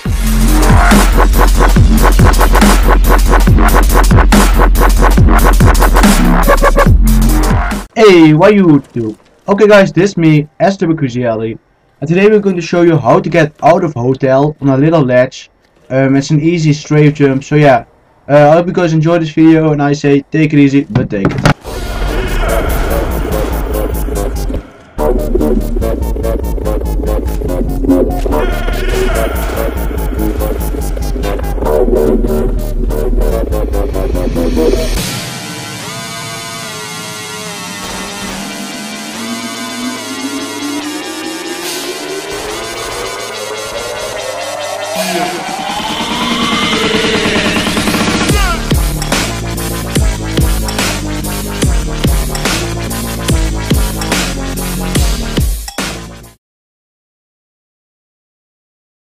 Hey, what you do? Okay guys, this is me, FoobyGaming, and today we're going to show you how to get out of hotel on a little ledge. It's an easy strafe jump, so yeah. I hope you guys enjoy this video, and I say take it easy, but take it. Yeah.